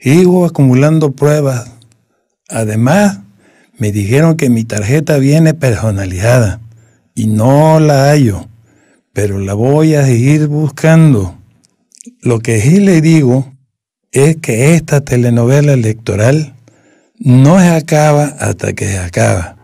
Sigo acumulando pruebas. Además, me dijeron que mi tarjeta viene personalizada y no la hallo, pero la voy a seguir buscando. Lo que sí le digo es que esta telenovela electoral no se acaba hasta que se acaba.